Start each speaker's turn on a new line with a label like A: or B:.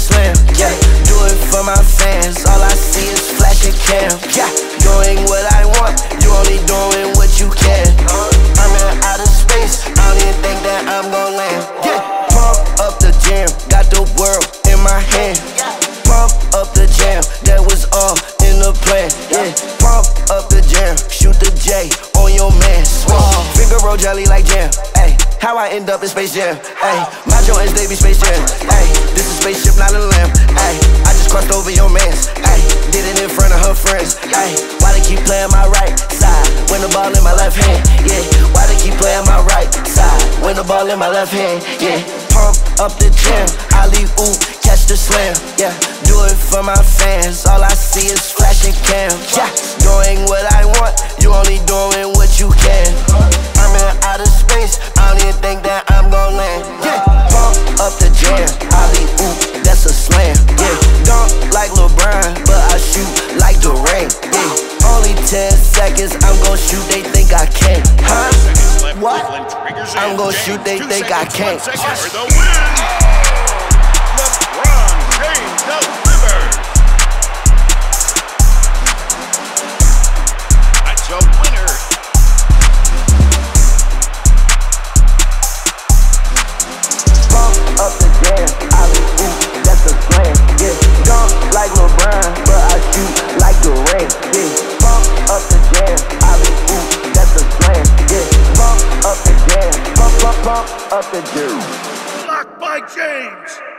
A: slam, yeah. Do it for my fans, all I see is flashing cam, yeah. Doing what I want, you only doing what you can. I'm in outer space, I don't even think that I'm gon' land, yeah. Pump up the jam, got the world in my hand. Pump up the jam, that was all in the plan, yeah. Pump up the jam, shoot the J on your man. Finger roll jelly like jam, ayy. How I end up in Space Jam, ayy. My joints, they be Space Jam, ayy. This is spaceship, not a lamb, ayy. I just crossed over your mans, ayy. Did it in front of her friends, ayy. Why they keep playing my right side when the ball in my left hand, yeah. Why they keep playing my right side when the ball in my left hand, yeah. Pump up the jam, alley oop, catch the slam, yeah. Do it for my fans, all I see is flashing cam, yeah. Doing what I want, you only doing what you can. I'm in outer space, I don't even think that I'm gon' land, yeah. Pump up the jam, alley oop, that's a slam, yeah. Dunk like LeBron, but I shoot like Durant, yeah. Only 10 seconds, I'm gon' shoot, they think I can't, huh? What? I'm gon' shoot, they think I can't.
B: That's your winner.
A: Pump up the jam, alley oop, that's a slam, yeah. Dunk like LeBron, but I shoot like Durant, yeah. Pump up the jam, alley oop, that's a slam, yeah. Pump up the jam, pump up the jam.
B: Blocked by James.